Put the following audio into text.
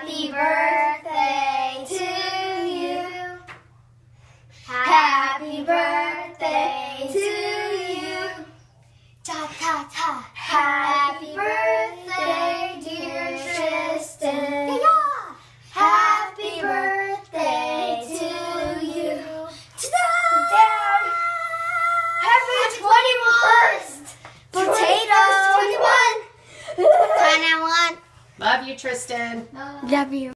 Happy birthday to you. Happy birthday to you. Ta ta ta. Happy birthday, dear Tristan. Yeah. Happy birthday to you. Down. Happy 21st. Potatoes. 21. 21. Love you, Tristan. Love you.